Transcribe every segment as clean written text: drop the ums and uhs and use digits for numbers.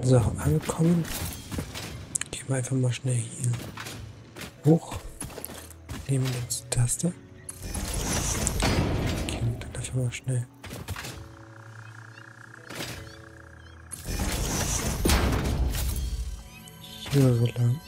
So, angekommen. Gehen wir einfach mal schnell hier hoch. Nehmen uns die Taste. Gehen dann einfach mal schnell. Hier so lang.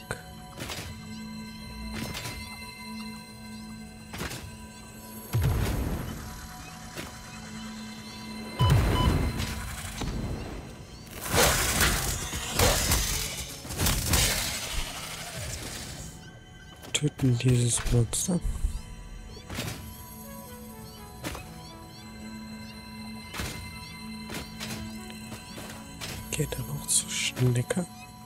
Töten dieses Monster. Geht dann auch zu Schnecke.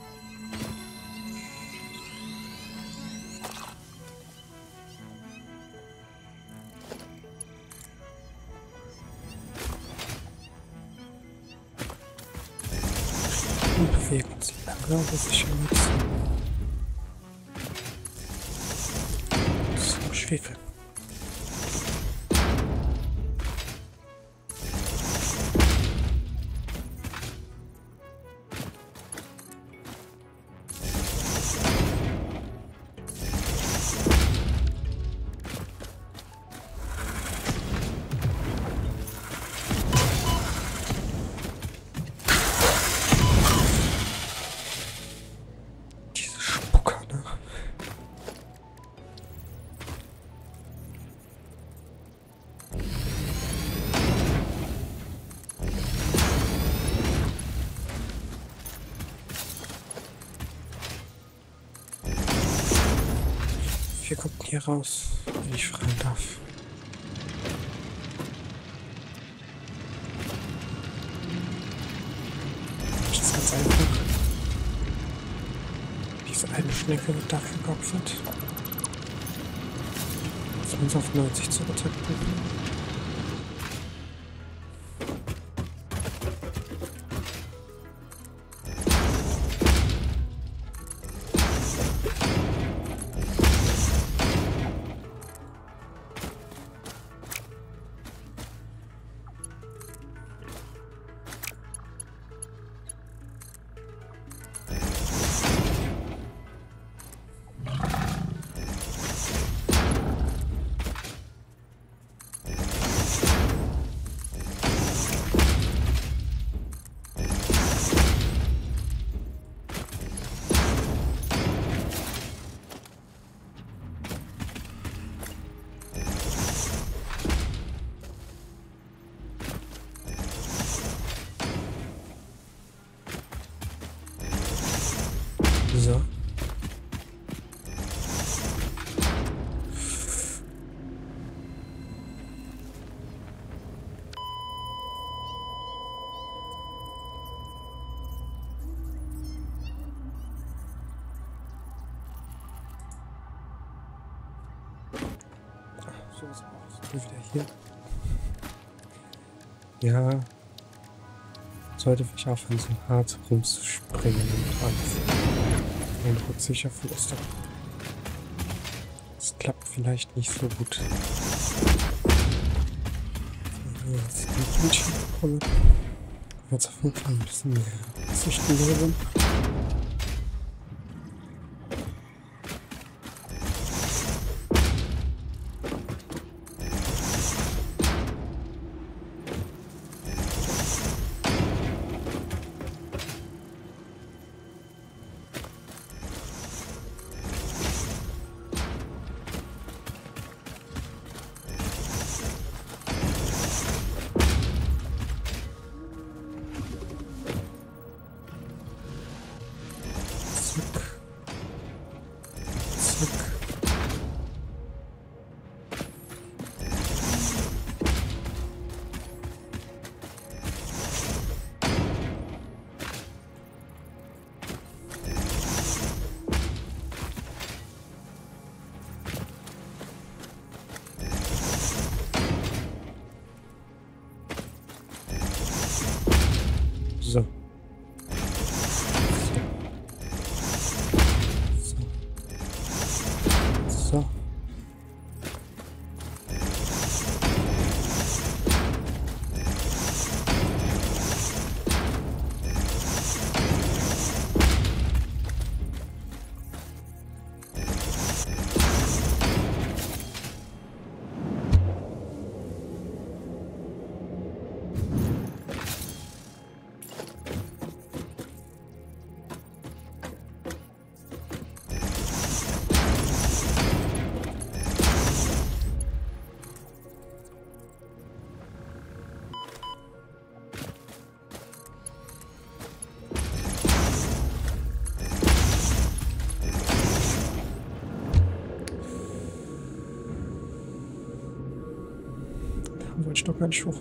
Und bewegen uns langsam, bis ich schon jetzt zum Schwefel. Wir kommen hier raus, wenn ich fragen darf. Das ist ganz einfach. Diese eine Schnecke wird dafür geopfert, dass wir uns auf 90 zurückdrücken. So. So ist auch wieder hier. Ja. Sollte ich aufhören, so hart rumzuspringen und alles. Und rücksicher flüstern. Das klappt vielleicht nicht so gut. Jetzt ein Bildschirm bekommen. Jetzt auf jeden Fall ein bisschen mehr Züchten drin. doch gar nicht hoch.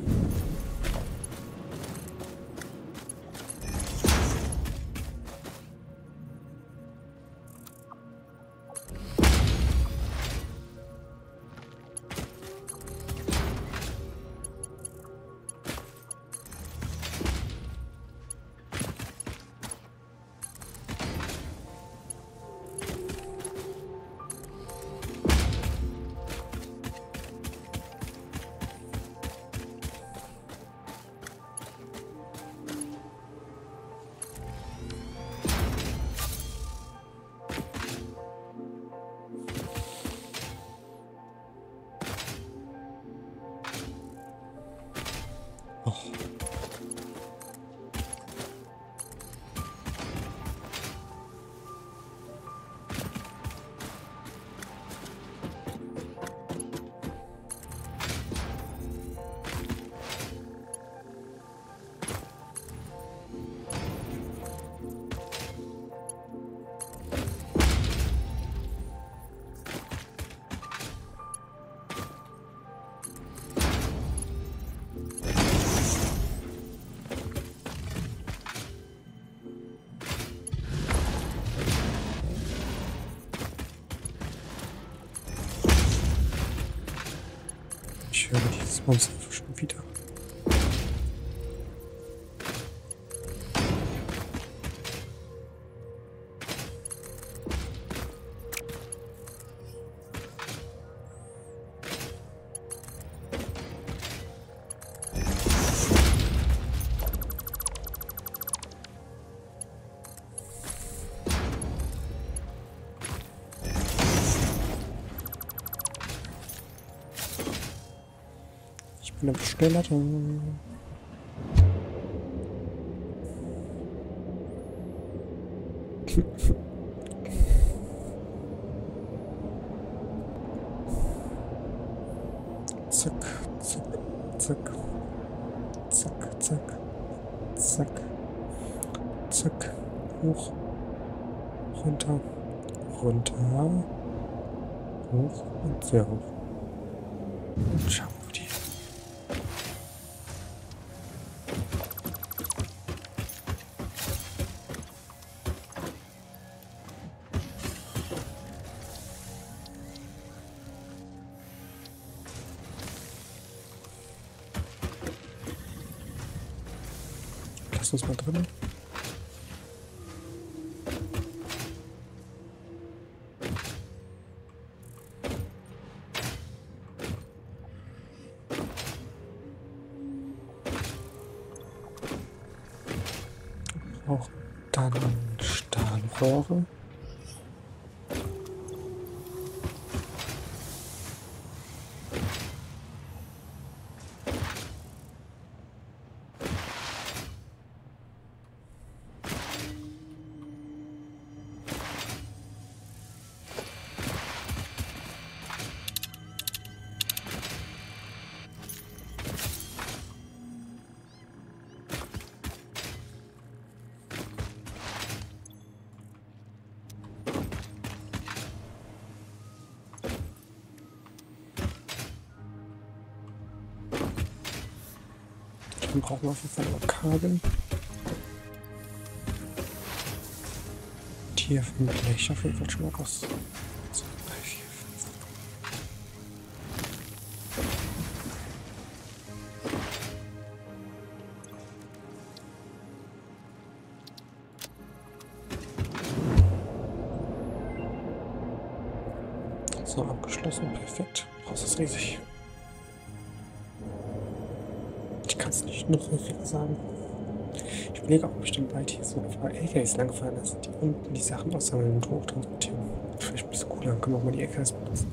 Oh. Ich höre dieses Monster schon wieder. Ich bin aber schneller da. Zack, zack, zack, zack, zack, zack, zack, hoch, runter, runter, hoch und sehr hoch. Und schauen wir die. Lass uns mal drin. Auch dann Stahlrohre. Dann brauchen wir auf jeden Fall noch Kabel. Hier vom Blech auf jeden Fall schon mal was. 2, 3, 4, 5. So, abgeschlossen, perfekt. Raus ist riesig. Ich kann es nicht noch häufiger sagen. Ich überlege auch bestimmt bald hier so ein paar LKWs langfahren lassen, die unten die Sachen aussammeln und hochtransportieren. Vielleicht ein bisschen cooler, dann können wir auch mal die LKWs benutzen.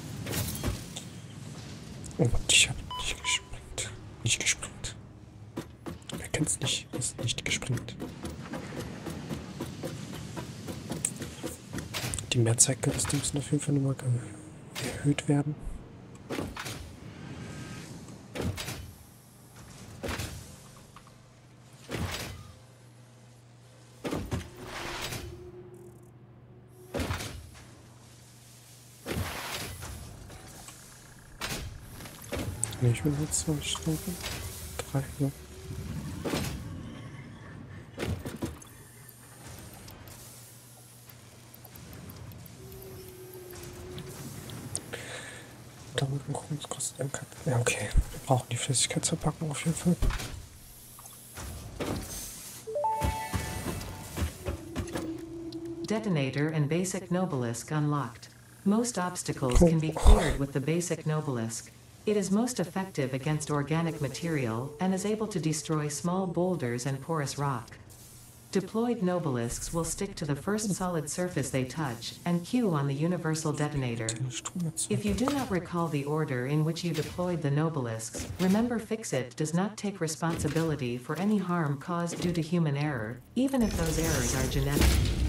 Und ich habe nicht gesprengt. Nicht gesprengt. Wer kennt's nicht? Ist nicht gesprengt. Die Mehrzeitgelüste müssen auf jeden Fall nochmal erhöht werden. Ne, ich will jetzt 2 Stunden. 3, ne? Da muss man gucken, was kostet denn kein. Ja, okay. Wir brauchen die Flüssigkeitsverpackung auf jeden Fall. Detonator and Basic Nobelisk unlocked. Most obstacles can be cleared with the Basic Nobelisk. It is most effective against organic material and is able to destroy small boulders and porous rock. Deployed Nobelisks will stick to the first solid surface they touch and cue on the universal detonator. If you do not recall the order in which you deployed the Nobelisks, remember Fixit does not take responsibility for any harm caused due to human error, even if those errors are genetic.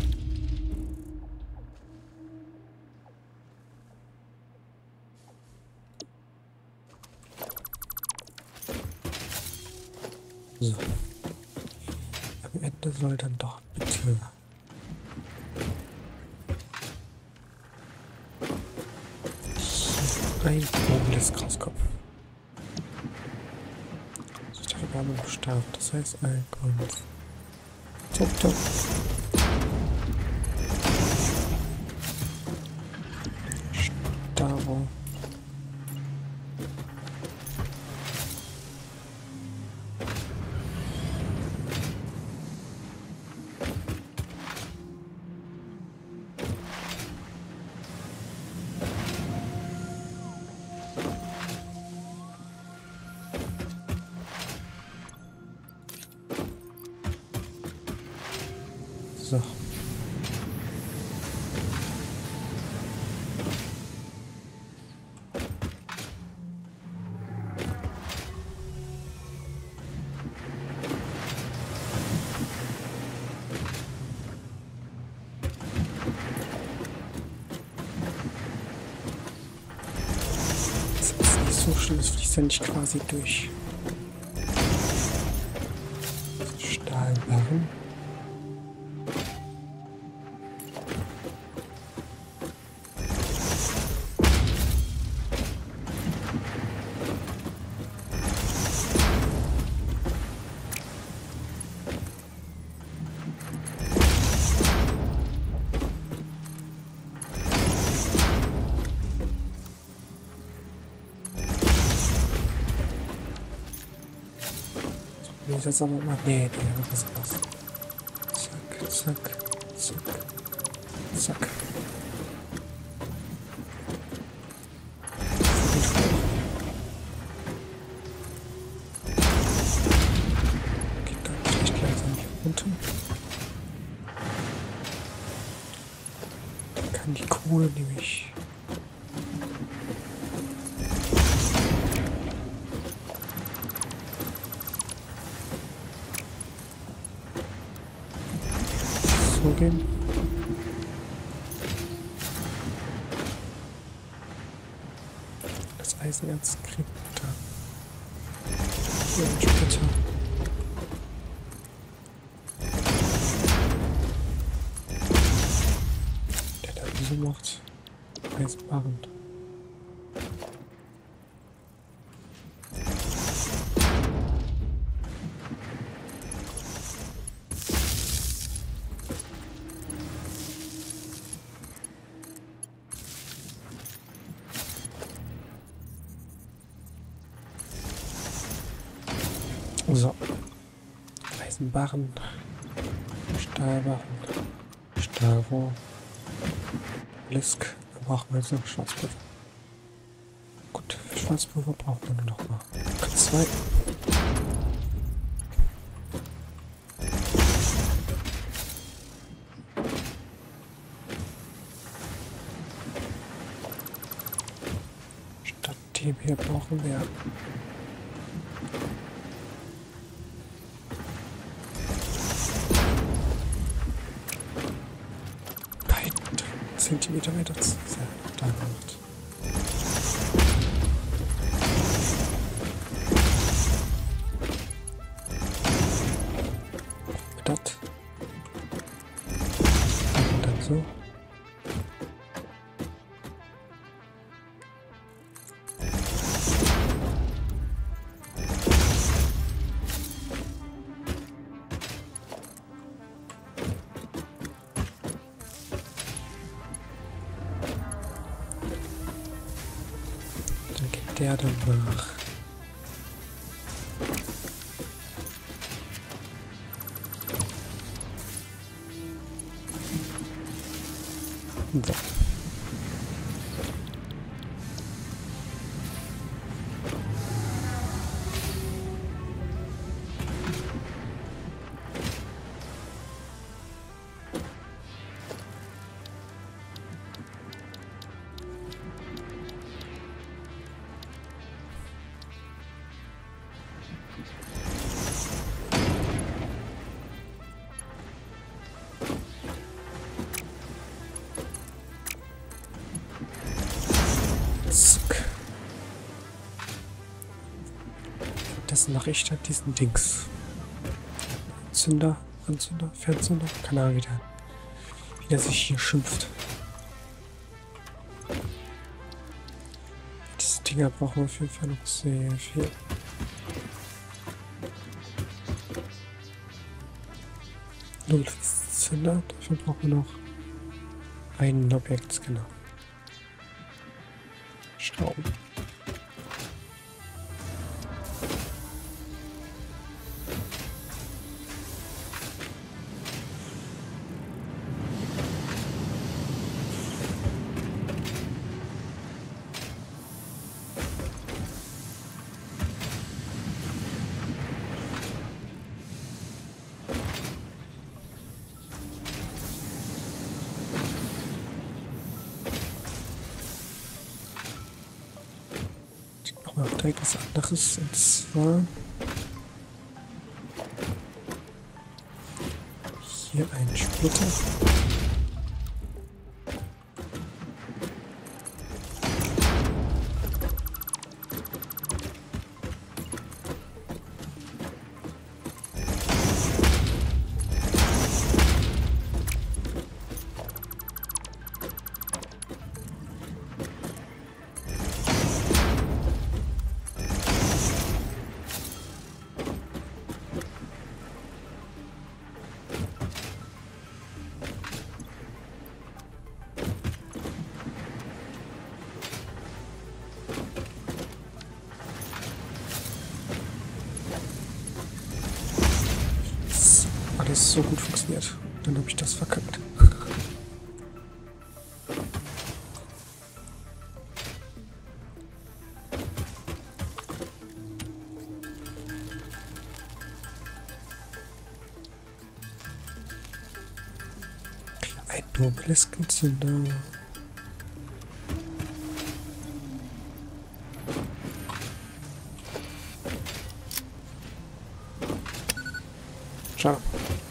So. Am Ende soll dann doch bitte ein Nobelisk rauskommen. Also ich dachte, wir haben gestartet. Das heißt ein Grund. Top, top. Staro. So. Das ist nicht so schlimm, es fließt ja nicht quasi durch. Stahlbarren. Nee, das aber mal. Nee, die haben was raus. Zack, zack, zack, zack. Geht dann vielleicht langsam hier runter. Dann kann die Kohle nämlich. Gehen. Das Eisenerz kriegt da. Hier ein Splitter. Der da so macht. Eisenbarren. So. Eisenbarren. Stahlbarren. Stahlrohr. Lisk. Da brauchen wir jetzt noch Schwarzpulver. Gut, für Schwarzpulver brauchen wir nur noch mal 2. Statt dem hier brauchen wir Zentimeter weiter zu sein. Da gemacht. Das. Und dann so. der danach. So. Das mache ich statt diesen Dings. Zünder, Anzünder, Fernzünder, keine Ahnung, wie der sich hier schimpft. Diese Dinger brauchen wir auf jeden Fall noch sehr viel. Zünder, dafür brauchen wir noch einen Objektscanner. Schrauben. Was anderes, und zwar hier ein Splitter. Alles so gut funktioniert. Dann habe ich das verkackt. Ein Nobeleskenzünder. Schau.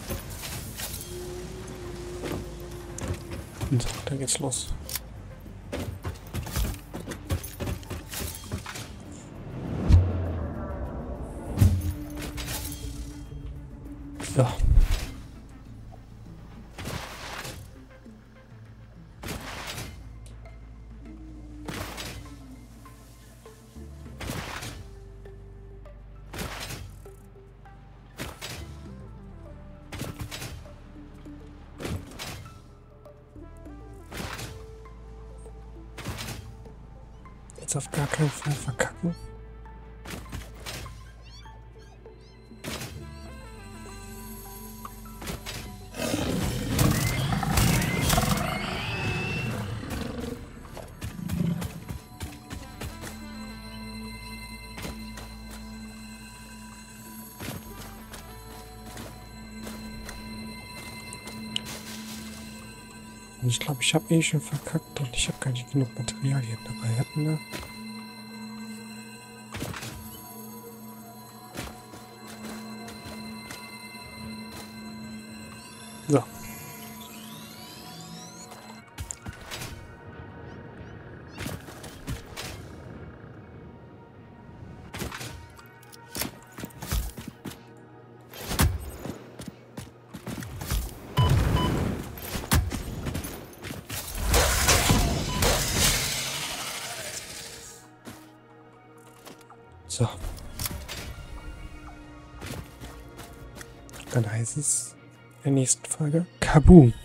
Und dann geht's los. So. Jetzt auf gar keinen Fall verkacken. Und ich glaube, ich habe eh schon verkackt und ich habe gar nicht genug Materialien dabei. Hatten wir? So. So. Dann heißt es in der nächsten Folge Kaboom!